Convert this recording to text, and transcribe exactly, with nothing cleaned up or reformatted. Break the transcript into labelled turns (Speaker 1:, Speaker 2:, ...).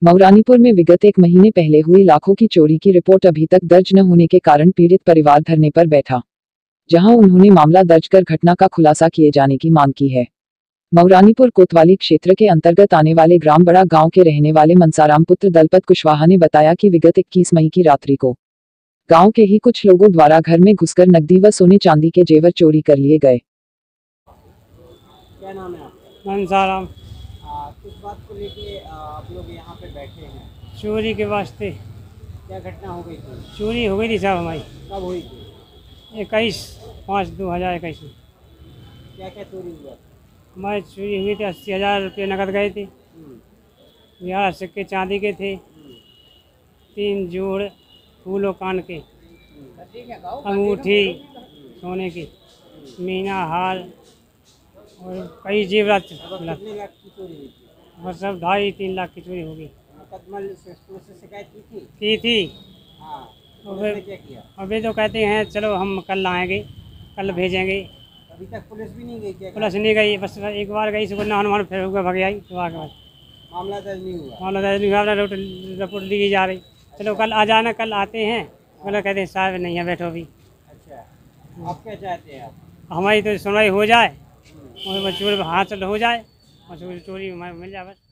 Speaker 1: मऊरानीपुर में विगत एक महीने पहले हुई लाखों की चोरी की रिपोर्ट अभी तक दर्ज न होने के कारण पीड़ित परिवार धरने पर बैठा, जहां उन्होंने मामला दर्ज कर घटना का खुलासा किए जाने की मांग की है। मऊरानीपुर कोतवाली क्षेत्र के अंतर्गत आने वाले ग्राम बड़ा गांव के रहने वाले मनसाराम पुत्र दलपत कुशवाहा ने बताया कि विगत इक्कीस मई की रात्रि को गांव के ही कुछ लोगों द्वारा घर में घुसकर नकदी व सोने चांदी के जेवर चोरी कर लिए गए।
Speaker 2: क्या नाम है आपका?
Speaker 3: मनसाराम।
Speaker 2: किस बात को लेके आप लोग यहाँ पे बैठे हैं?
Speaker 3: चोरी के वास्ते।
Speaker 2: क्या घटना हो गई थी?
Speaker 3: चोरी हो गई थी साहब हमारी
Speaker 2: कब हुई थी?
Speaker 3: इक्कीस पाँच दो हज़ार इक्कीस में।
Speaker 2: क्या क्या चोरी हुआ?
Speaker 3: हमारी चोरी हुई थी अस्सी हज़ार रुपये नकद गए थे, ग्यारह सिक्के चांदी के थे, तीन जोड़ फूलों कान के, अंगूठी सोने की, मीना हार और कई जेवरात
Speaker 2: कितने लाख की चोरी हुई थी?
Speaker 3: और सब ढाई तीन लाख की चोरी होगी।
Speaker 2: मुकदमा पुलिस से शिकायत की थी?
Speaker 3: की थी।
Speaker 2: हाँ,
Speaker 3: और
Speaker 2: पुलिस ने क्या किया?
Speaker 3: अभी तो कहते हैं चलो हम कल आएंगे, कल भेजेंगे।
Speaker 2: अभी तक पुलिस भी नहीं गई क्या?
Speaker 3: पुलिस नहीं गई, बस एक बार गई सुबह हनुमान फिर होकर भग आई। तो आगे बाद
Speaker 2: मामला दर्ज नहीं हुआ?
Speaker 3: मामला दर्ज नहीं हुआ, रिपोर्ट ली जा रही। चलो कल आ जाना, कल आते हैं। बोला कहते हैं साहब नहीं है, बैठो भी।
Speaker 2: अच्छा, आप क्या चाहते हैं? आप
Speaker 3: हमारी तो सुनवाई हो जाए और चोर हाथ हो जाए और चोरी हमारी मिल जाए बस।